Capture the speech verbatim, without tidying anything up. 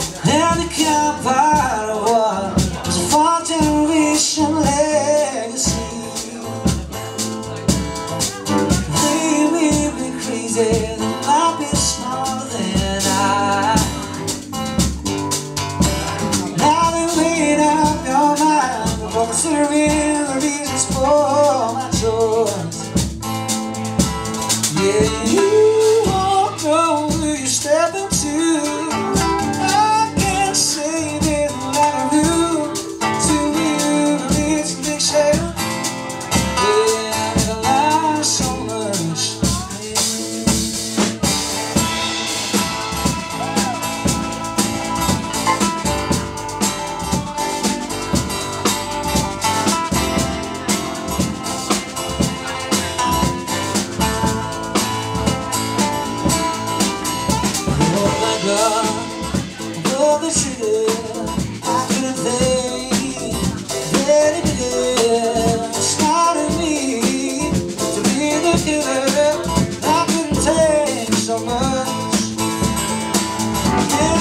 and become part of what was a four-generation legacy. They may be crazy, they might be smarter than I. Now they made up your mind, but considering the reasons for my choice. Yeah, you won't know who you step into. I can't say that like I do to you, it's a big shame. Yeah, I lie so much. God, pull the trigger, I couldn't think that it did. It's not in me to be the killer. I couldn't take so much. Yeah.